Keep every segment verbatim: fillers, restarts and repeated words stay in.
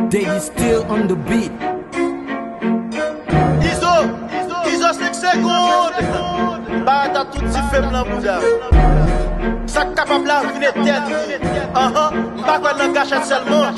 They still on the beat. Iso, Iso cinq secondes. Bata tout si femme nan bouda. Ça capable la vie éternelle. Ah ah, pas quoi nan gâchette seulement.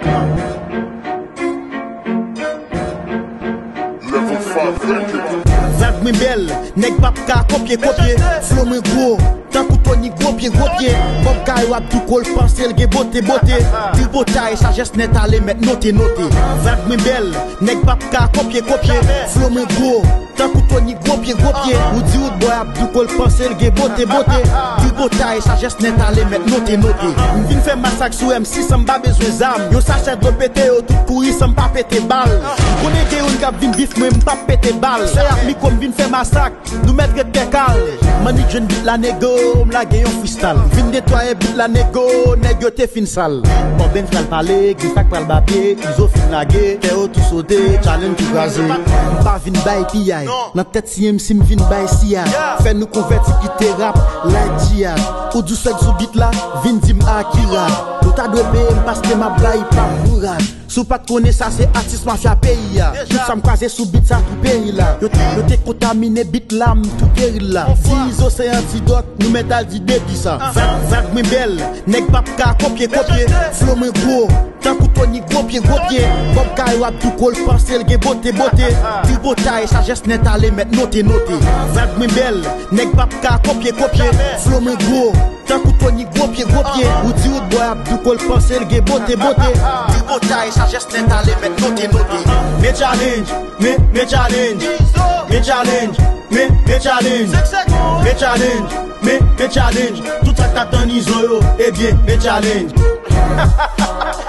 Level five thinking. Vague mi belle, nèg pap ka copier copier. Flow mi gros, tant que Tony gros pied gros pied. Bob Kay wap du col pensel ge beauté beauté. Du botaille sagesse net aller mettre noter noter. Vague mi belle, nèg pap ka copier copier. Flow mi gros, tant que Tony gros pied gros pied. Ou di ou boy ap du col pensel ge beauté beauté. Du botaille sagesse net aller mettre noter noter. M'vin faire massacre sous M six sans pas besoin d'armes. Yo sachet de pété yo tout courir sans pas péter balle. Connais que on cap vin bif moi m'pas péter balle. C'est à mi comme vin faire massacre, nous mettre des cal. Manik jeune bit la négo, m'la gagne un freestyle. Vin nettoyer bit la négo, nèg yo te fin sale. Bon ben fral parler, qui sak pral babier, iso fin naguer, Théo tout sauter, challenge tout gazer. M'pas vin bay piyay, nan tête si M si m'vin bay siya. Fait nous converti qui te rap, like jihad. Ou du swag sou bit la, vin dim akira. Ou ta dwe paye parce que ma blague pas bourrade. Sou pas te connaît ça c'est artiste mafia pays là. Tout ça m'croise sous bit ça tout pays là. Yo te contaminé bit l'âme tout péril là. Zizo c'est antidote, nous métal di dépi ça. Vague mi belle, nèg pap ka copier copier. Flow mi gros, tant que Tony gros pied gros pied. Bob Kay wap du col pensel ge beauté beauté. Du botaille sagesse net aller mettre noter noter. Vague mi belle, nèg pap ka copier copier. Flow mi gros, tant que Tony gros pied gros pied. Ou di ou boy ap du col pensel ge beauté beauté. Du botaille sagesse net aller mettre noter noter. Me challenge, me me challenge, me challenge, me me challenge, me challenge, me me challenge. Tout ça t'attend Iso yo, eh bien me challenge.